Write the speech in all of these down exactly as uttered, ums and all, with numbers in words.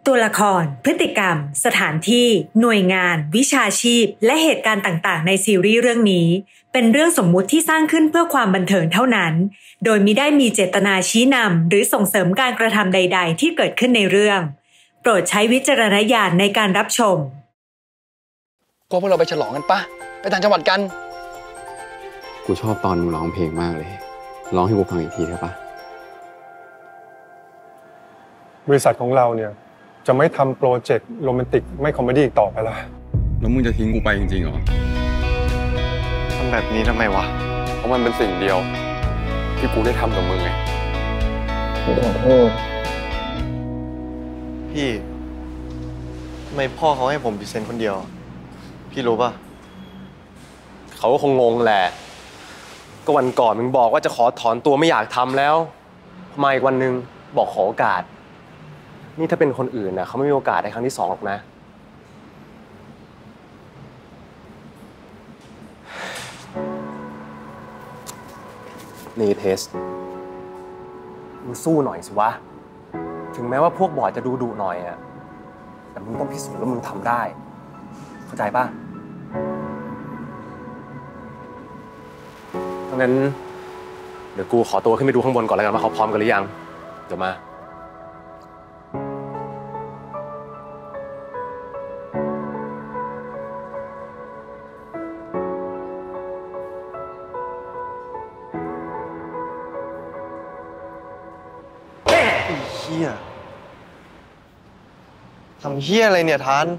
ตัวละครพฤติกรรมสถานที่หน่วยงานวิชาชีพและเหตุการณ์ต่างๆในซีรีส์เรื่องนี้เป็นเรื่องสมมุติที่สร้างขึ้นเพื่อความบันเทิงเท่านั้นโดยมิได้มีเจตนาชี้นำหรือส่งเสริมการกระทำใดๆที่เกิดขึ้นในเรื่องโปรดใช้วิจารณญาณในการรับชมก็พวกเราไปฉลองกันปะไปต่างจังหวัดกันกูชอบตอนมึงร้องเพลงมากเลยร้องให้กูฟังอีกทีได้ปะบริษัทของเราเนี่ยจะไม่ทำโปรเจกต์โรแมนติกไม่คอมเมดี้อีกต่อไปละแล้วมึงจะทิ้งกูไปจริงๆเหรอทำแบบนี้ทำไมวะเพราะมันเป็นสิ่งเดียวที่กูได้ทำกับมึงไงกูขอโทษพี่ทำไมพ่อเขาให้ผมพรีเซนต์คนเดียวพี่รู้ป่ะเขาก็คงงงแหละก็วันก่อนมึงบอกว่าจะขอถอนตัวไม่อยากทำแล้วมาอีกวันนึงบอกขอโอกาสนี่ถ้าเป็นคนอื่นนะเขาไม่มีโอกาสในครั้งที่สองหรอกนะนี่เทสมึงสู้หน่อยสิวะถึงแม้ว่าพวกบอร์ดจะดูดุหน่อยอะแต่มึงต้องพิสูจน์ว่ามึงทำได้เข้าใจป่ะเพราะงั้นเดี๋ยวกูขอตัวขึ้นไปดูข้างบนก่อนแล้วกันว่าเขาพร้อมกันหรือยังเดี๋ยวมาเฮียทำเฮียอะไรเนี่ยทาน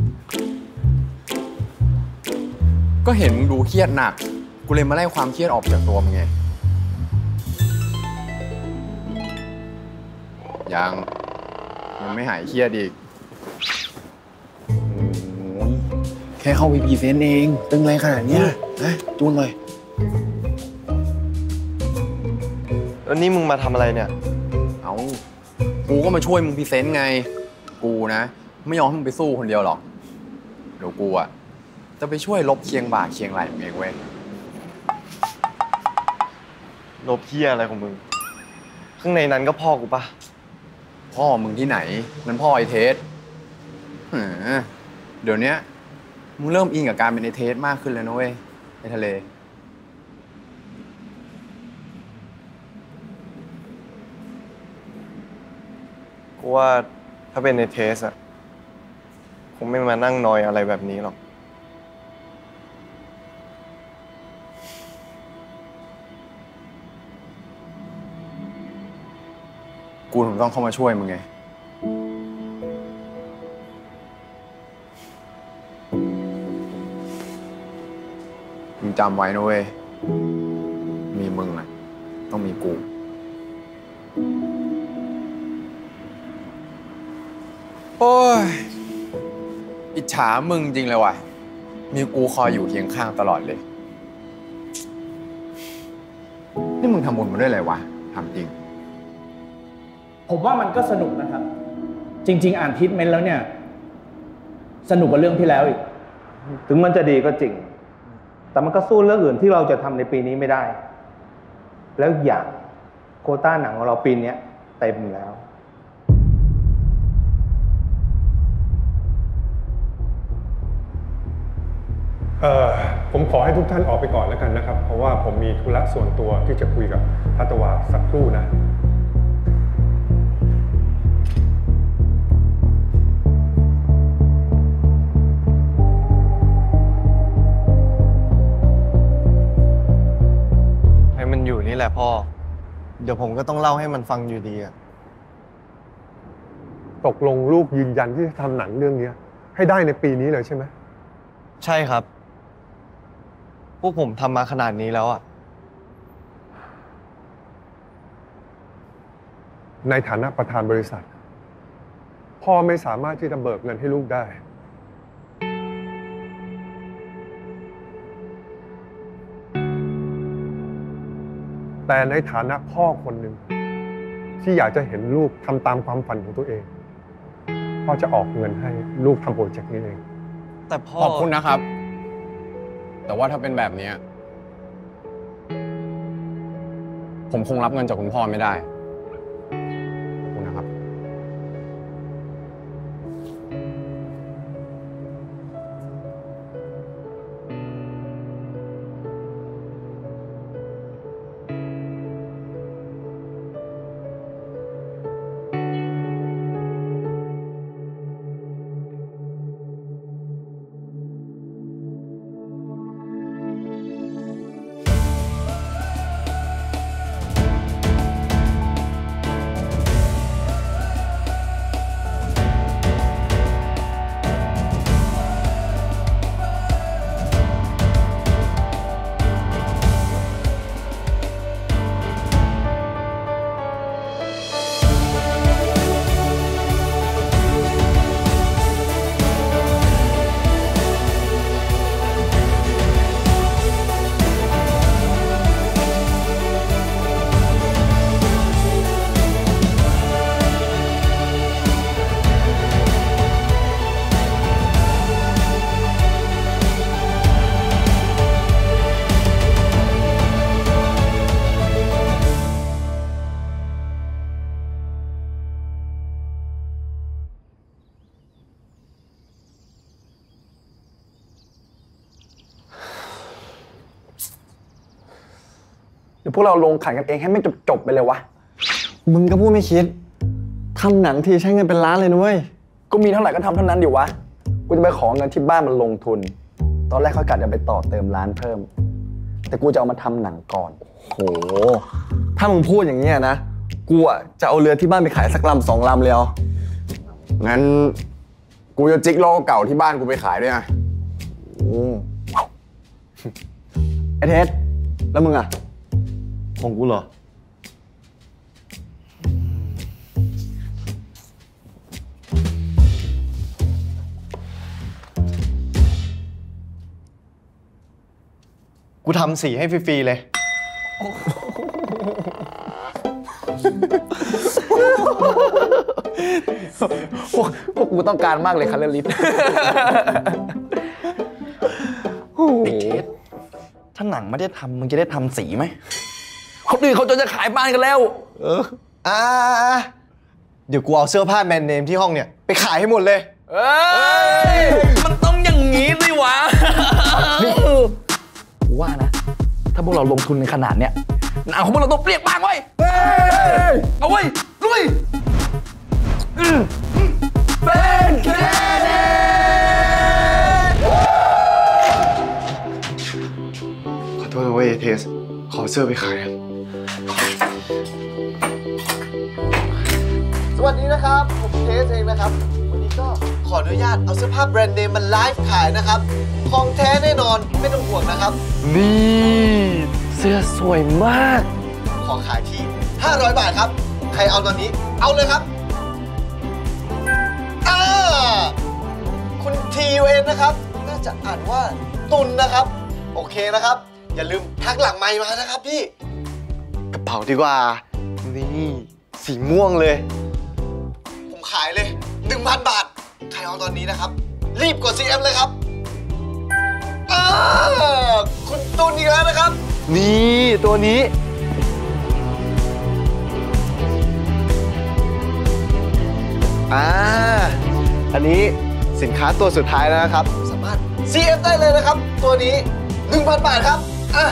ก็เห็นมึงดูเครียดหนักกูเลยมาไล่ความเครียดออกจากตัวมึงไงยังยังไม่หายเครียดอีกแค่เข้าไปพรีเซนต์เองตึงอะไรขนาดนี้นะจูนเลยแล้วนี่มึงมาทำอะไรเนี่ยเอากูก็มาช่วยมึงพรีเซนต์ไงกูนะไม่ยอมให้มึงไปสู้คนเดียวหรอกเดี๋ยวกูอ่ะจะไปช่วยลบเคียงบ่าเคียงไหล่มึงเองเว้ยลบเฮียอะไรของมึงข้างในนั้นก็พ่อกูปะพ่อมึงที่ไหนนั่นพ่อไอเทสเดี๋ยวนี้มึงเริ่มอินกับการเป็นไอเทสมากขึ้นแล้วนะเว้ยในทะเลกูว่าถ้าเป็นในเทสอะคงไม่มานั่งนอยอะไรแบบนี้หรอกกูถึงต้องเข้ามาช่วยมึงไงมึงจำไว้นะเว้ยมีมึงอะต้องมีกูโอ้ยอิจฉามึงจริงเลยว่ะมีกูคอยอยู่เคียงข้างตลอดเลยนี่มึงทำบุญมาด้วยอะไรวะทำจริงผมว่ามันก็สนุกนะครับจริงๆอ่านทิทเมนต์แล้วเนี่ยสนุกกว่าเรื่องที่แล้วอีกถึงมันจะดีก็จริงแต่มันก็สู้เรื่องอื่นที่เราจะทำในปีนี้ไม่ได้แล้วอย่างโควต้าหนังของเราปีนี้เต็มแล้วเอ่อผมขอให้ทุกท่านออกไปก่อนแล้วกันนะครับเพราะว่าผมมีธุระส่วนตัวที่จะคุยกับทัตวาสักครู่นะให้มันอยู่นี่แหละพ่อเดี๋ยวผมก็ต้องเล่าให้มันฟังอยู่ดีอะตกลงลูกยืนยันที่จะทำหนังเรื่องนี้ให้ได้ในปีนี้เลยใช่ไหมใช่ครับพวกผมทำมาขนาดนี้แล้วอะในฐานะประธานบริษัทพ่อไม่สามารถที่จะเบิกเงินให้ลูกได้แต่ในฐานะพ่อคนหนึ่งที่อยากจะเห็นลูกทำตามความฝันของตัวเองพ่อจะออกเงินให้ลูกทำโปรเจกต์นี้เองแต่พ่อขอบคุณนะครับแต่ว่าถ้าเป็นแบบนี้ผมคงรับเงินจากคุณพ่อไม่ได้ขอบคุณนะครับเดี๋ยวพวกเราลงขันกันเองให้ไม่จบๆไปเลยวะมึงก็พูดไม่คิดทำหนังทีใช้เงินเป็นล้านเลยนุ้ยก็มีเท่าไหร่ก็ทำเท่านั้นดิวะกูจะไปขอเงินที่บ้านมันลงทุนตอนแรกเขากะจะไปต่อเติมร้านเพิ่มแต่กูจะเอามาทำหนังก่อนโหถ้ามึงพูดอย่างนี้นะกูอ่ะจะเอาเรือที่บ้านไปขายสักลำสองลำเลยเอางั้นกูจะจิกโลเก่าที่บ้านกูไปขายด้วยนะไอ้เทสแล้วมึงอ่ะของกูเหรอกูทำสีให้ฟรีๆเลยพวกพวกกูต้องการมากเลยคัลเลอร์ลิฟต์ไอ้เทสถ้าหนังไม่ได้ทำมึงจะได้ทำสีไหมคนอื่นเขาจะขายบ้านกันแล้วเอออ่าเดี๋ยวกูเอาเสื้อผ้าแบรนด์เนมที่ห้องเนี่ยไปขายให้หมดเลยเอ้ยมันต้องอย่างงี้สิวะกูว่านะถ้าพวกเราลงทุนในขนาดเนี้ยหนังของพวกเราต้องเปรี้ยงปังไว้เอาไว้ลุยเป็นแค่นี้ขอโทษนะเว้ยเทสขอเสื้อไปขายสวัสดีนะครับผมเทสเองนะครับวันนี้ก็ขออนุญาตเอาเสื้อผ้าแบรนด์เนมมันไลฟ์ขายนะครับของแท้แน่นอนไม่ต้องห่วงนะครับนี่เสื้อสวยมากขอขายที่ห้าร้อยบาทครับใครเอาตอนนี้เอาเลยครับอ่าคุณ ที ยู เอ็น นะครับน่าจะอ่านว่าตุนนะครับโอเคนะครับอย่าลืมทักหลังไมค์มานะครับพี่กระเป๋าดีกว่านี่สีม่วงเลยผมขายเลย หนึ่งพัน บาทใครเอาตอนนี้นะครับรีบกด ซี เอ็ม เลยครับอ่าคุณตุนอีกแล้วนะครับนี่ตัวนี้อ่าอันนี้สินค้าตัวสุดท้ายแล้วนะครับสามารถ ซี เอ็ม ได้เลยนะครับตัวนี้ หนึ่งพัน บาทครับอ่ะ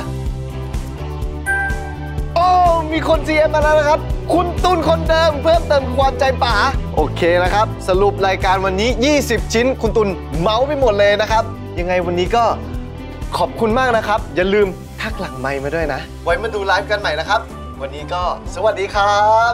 โอ้มีคน ซี เอ็ม มาแล้วนะครับคุณตุนคนเดิมเพิ่มเติมความใจป๋าโอเคนะครับสรุปรายการวันนี้ยี่สิบชิ้นคุณตุนเมาไปหมดเลยนะครับยังไงวันนี้ก็ขอบคุณมากนะครับอย่าลืมทักหลังไมค์มาด้วยนะไว้มาดูไลฟ์กันใหม่นะครับวันนี้ก็สวัสดีครับ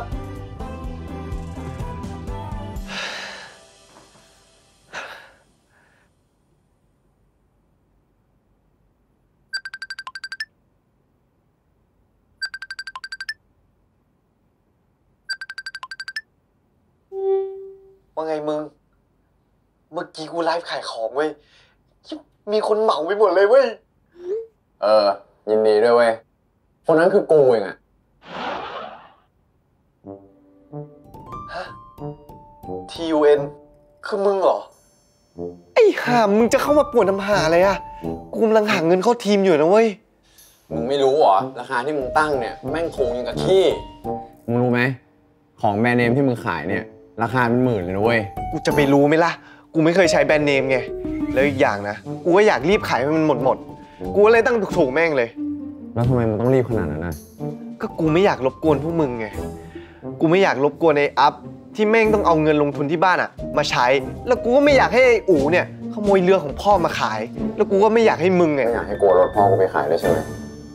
ว่าไงมึงเมื่อกี้กูไลฟ์ขายของเว้ยมีคนเหมาไปหมดเลยเว้ยเออยินดีด้วยเว้ยคนนั้นคือกูเองอะฮะ ที ยู เอ็น คือมึงเหรอไอ้ห่ามึงจะเข้ามาปวดน้ำหาอะไรอะกูกำลังหาเงินเข้าทีมอยู่นะเว้ยมึงไม่รู้เหรอราคาที่มึงตั้งเนี่ยแม่งถูกยังกับขี้มึงรู้ไหมของแบรนด์เนมที่มึงขายเนี่ยราคาเป็นหมื่นเลยนะเว้ยกูจะไปรู้ไหมล่ะกูไม่เคยใช้แบรนด์เนมไงแล้วอีกอย่างนะกูก็อยากรีบขายให้มันหมดหมดกูเลยตั้งถูกๆแม่งเลยแล้วทำไมมึงต้องรีบขนาดนั้นนะก็กูไม่อยากรบกวนพวกมึงไงกูไม่อยากรบกวนไอ้อัพที่แม่งต้องเอาเงินลงทุนที่บ้านอะมาใช้แล้วกูก็ไม่อยากให้ไอ้อู๋เนี่ยขโมยเรือของพ่อมาขายแล้วกูก็ไม่อยากให้มึงไงไม่อยากให้กลัวรถพ่อกูไปขายด้วยใช่ไหม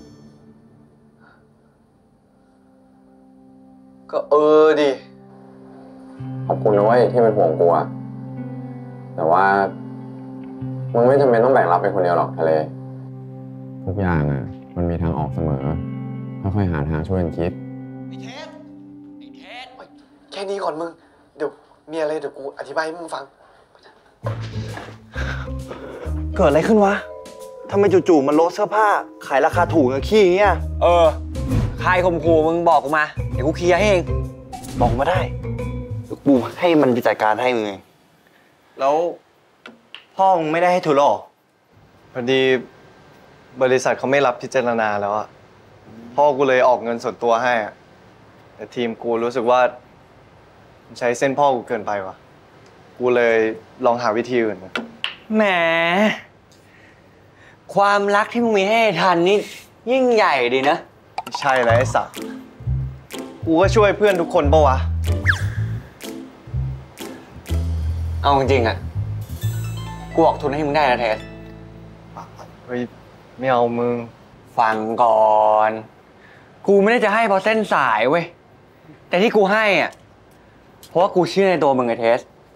ก็เออดิขอบคุณนะเว้ยที่เป็นห่วงกูอะแต่ว่ามึงไม่จำเป็นต้องแบกรับไปคนเดียวหรอกทะเลทุกอย่างอะมันมีทางออกเสมอค่อยๆหาทางช่วยกันคิดไอ้เทสไอ้เทสแค่นี้ก่อนมึงเดี๋ยวมีอะไรเดี๋ยวกูอธิบายให้มึงฟังเกิดอะไรขึ้นวะทำไมจู่ๆมันโลดเสื้อผ้าขายราคาถูกกับขี้อย่างเงี้ยเออใครข่มขู่มึงบอกกูมาเดี๋ยวกูเคลียร์ให้เองบอกมาได้กูให้มันจัดการให้มึงแล้วพ่อมึงไม่ได้ให้ทุนหรอพอดีบริษัทเขาไม่รับพิจารณาแล้วอะพ่อกูเลยออกเงินส่วนตัวให้แต่ทีมกูรู้สึกว่าใช้เส้นพ่อกูเกินไปว่ะกูเลยลองหาวิธีอื่นแหมความรักที่มึงมีให้ทันนี่ยิ่งใหญ่ดีนะไม่ใช่แล้วไอ้สัตว์กูก็ช่วยเพื่อนทุกคนปะวะเอาจริงๆอ่ะกูออกทุนให้มึงได้นะเทสเฮ้ยไม่เอามึงฟังก่อนกูไม่ได้จะให้เพราะเส้นสายเว้ยแต่ที่กูให้อ่ะเพราะว่ากูเชื่อในตัวมึงไอ้เทส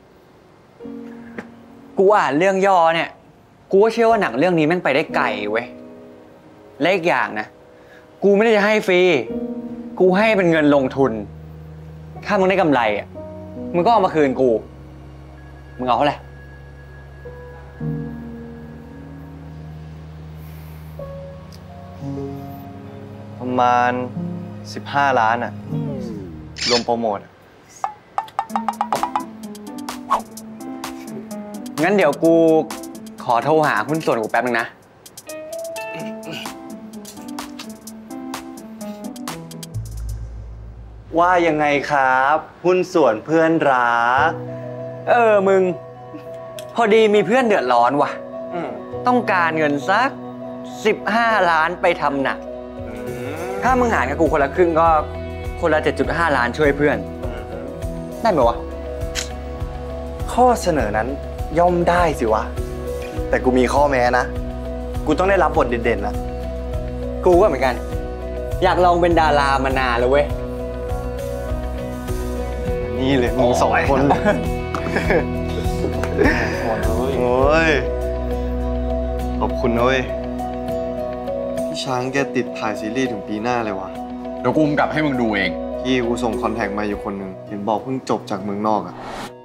กูอ่านเรื่องย่อเนี่ยกูก็เชื่อว่าหนังเรื่องนี้แม่งไปได้ไกลเว้ยและอีกอย่างนะกูไม่ได้จะให้ฟรีกูให้เป็นเงินลงทุนถ้ามึงได้กำไรอ่ะมึงก็เอามาคืนกูมึงเอาเท่าไหร่ประมาณสิบห้าล้านอะรวมโปรโมทงั้นเดี๋ยวกูขอโทรหาหุ้นส่วนกูแป๊บนึงนะว่ายังไงครับหุ้นส่วนเพื่อนรักเออมึงพอดีมีเพื่อนเดือดร้อนว่ะต้องการเงินสักสิบห้าล้านไปทำหนังถ้ามึงหารกับกูคนละครึ่งก็คนละ เจ็ดจุดห้า ล้านช่วยเพื่อนได้ไหมวะข้อเสนอนั้นย่อมได้สิวะแต่กูมีข้อแม้นะกูต้องได้รับบทเด่นๆนะกูก็เหมือนกันอยากลองเป็นดารามานานแล้วเว้ยนี่เลยมึงสองคนโอ้ยขอบคุณนะเว้ยพี่ช้างแกติดถ่ายซีรีส์ถึงปีหน้าเลยวะเดี๋ยวกูกำกับให้มึงดูเองพี่กูส่งคอนแทคมาอยู่คนหนึ่งเห็นบอกเพิ่งจบจากเมืองนอกอะ